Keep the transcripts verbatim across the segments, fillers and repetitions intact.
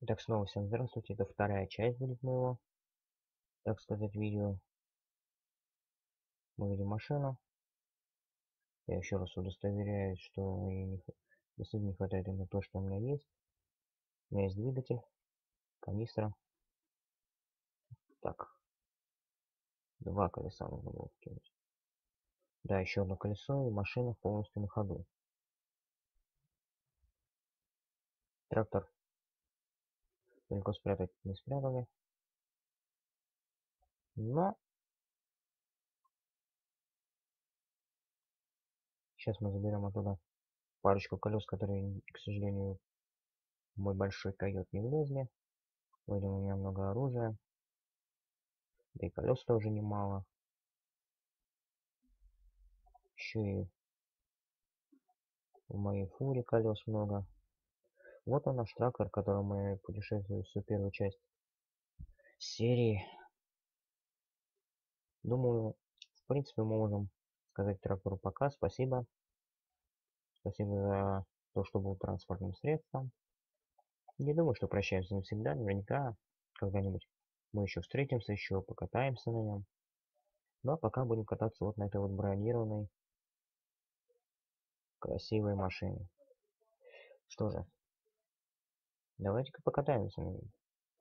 Итак, снова всем здравствуйте. Это вторая часть будет моего, так сказать, видео. Мы видим машину. Я еще раз удостоверяюсь, что мне не, х- действительно не хватает именно то, что у меня есть. У меня есть двигатель, канистра. Так, два колеса нужно было вкинуть. Да, еще одно колесо, и машина полностью на ходу. Трактор далеко спрятать не спрятали. Но сейчас мы заберем оттуда парочку колес, которые, к сожалению, в мой большой койот не влезли. Вроде у меня много оружия. Да и колес тоже немало. Еще и в моей фуре колес много. Вот он наш трактор, которым мы путешествуем всю первую часть серии. Думаю, в принципе, мы можем сказать трактору пока. Спасибо. Спасибо за то, что был транспортным средством. Не думаю, что прощаемся навсегда. Наверняка когда-нибудь мы еще встретимся, еще покатаемся на нем. Ну а пока будем кататься вот на этой вот бронированной красивой машине. Что же, давайте-ка покатаемся на ней.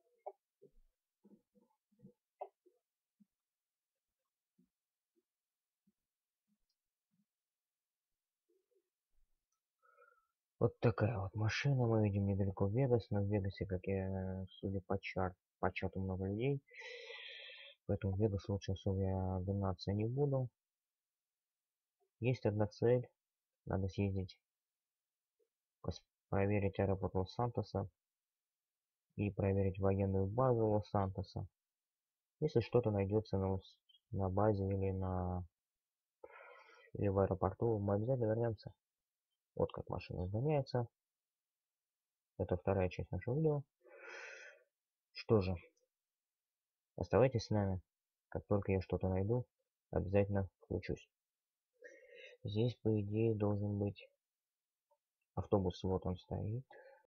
Вот такая вот машина, мы видим недалеко Вегас, но в Вегасе, как я, судя по чар, по чату, много людей, поэтому в Вегас лучше особо я гнаться не буду. Есть одна цель, надо съездить, проверить аэропорт Лос-Сантоса и проверить военную базу Лос-Сантоса. Если что-то найдется на, на базе или на или в аэропорту, мы обязательно вернемся. Вот как машина сгоняется. Это вторая часть нашего видео. Что же, оставайтесь с нами. Как только я что-то найду, обязательно включусь. Здесь, по идее, должен быть автобус. Вот он стоит.